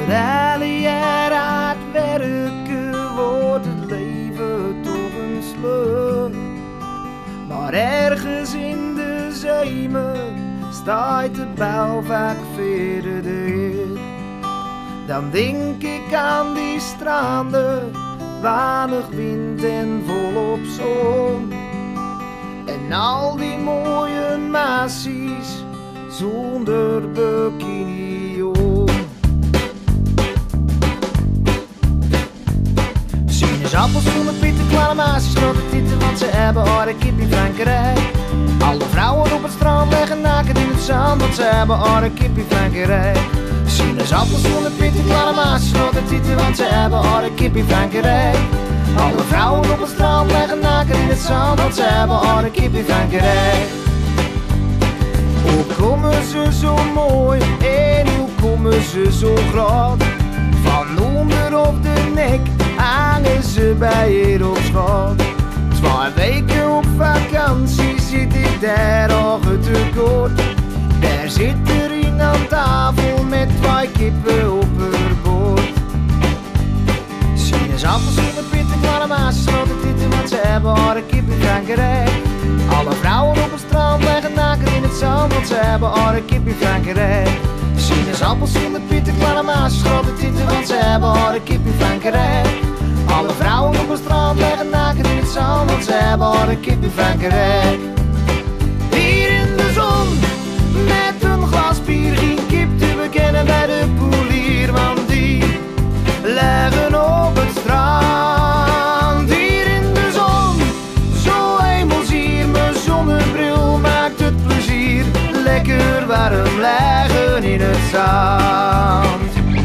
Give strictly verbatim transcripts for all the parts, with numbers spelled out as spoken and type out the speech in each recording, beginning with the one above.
Het hele jaar hard werken wordt het leven toch een sleur. Maar ergens in de zomer staat de bouw vaak verder. Dan denk ik aan die stranden, weinig wind en volop zon. En al die mooie meisjes zonder bikini om. Sinaasappels zonder pitten, kleine meisjes grote tieten, want ze hebben haar kip in Frankrijk. Alle vrouwen op het strand leggen naken in het zand, want ze hebben haar kip in Frankrijk. Sinaasappels zonder pitten, kleine meisjes grote tieten, want ze hebben haar kip in Frankrijk. Alle vrouwen op het strand leggen naken in het zand, want ze hebben haar kip in Frankrijk. Hoe komen ze zo mooi en hoe komen ze zo groot? Van onder op de nek hangen ze bij je op schoot. Twee weken op vakantie zit ik daar al tekort. Daar zit er een aan tafel met twee kippen op haar bord. Sinaasappels zonder pitten, kleine meisjes grote tieten, want ze hebben haar kip in Frankrijk. Alle vrouwen op het strand leggen naken in het zand, want ze hebben haar kip in Frankrijk. Sinaasappels zonder pitten, kleine meisjes grote tieten, want ze hebben haar kip in Frankrijk. Alle vrouwen op het strand leggen naken in het zand, want ze hebben haar kip in Frankrijk. Hier in de zon, met een glas bier, geen kip te bekennen bij de poelier, want die leggen op het strand. Hier in de zon, zo hemelzier, mijn zonnebril maakt het plezier. Lekker warm liggen in het zand.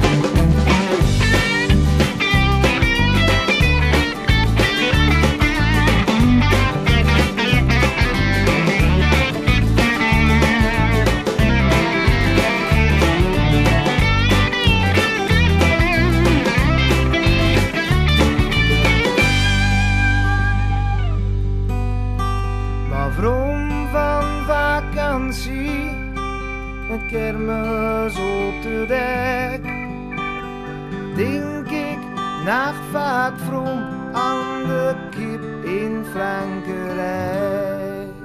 Vroom van vakantie, met kermis op de dek, denk ik nacht vaak vroom aan de kip in Frankrijk.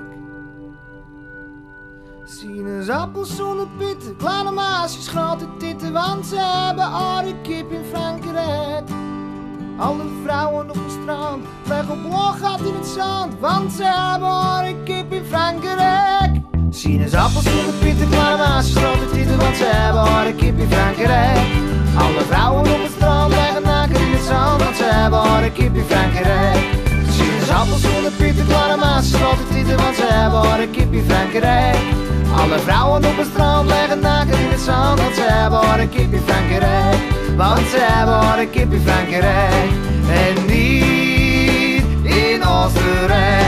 Sinaasappels zonder pitten, kleine meisjes grote titten, want ze hebben haar kip in Frankrijk. Alle vrouwen op het strand leggen op loggat in het zand, want ze hebben haar kip in Frankrijk. Sinaasappels zonder pitten, kleine meisjes grote tieten, want ze hebben haar kip in Frankrijk. Alle vrouwen op het strand leggen naken in het zand, want ze hebben haar kip in Frankrijk. Sinaasappels zonder pitten, kleine meisjes grote tieten, want ze hebben haar kip in Frankrijk. Alle vrouwen op het strand leggen naken in het zand, want ze hebben haar kip in Frankrijk. Want ze hebben haar kip in Frankrijk en niet in Oostenrijk.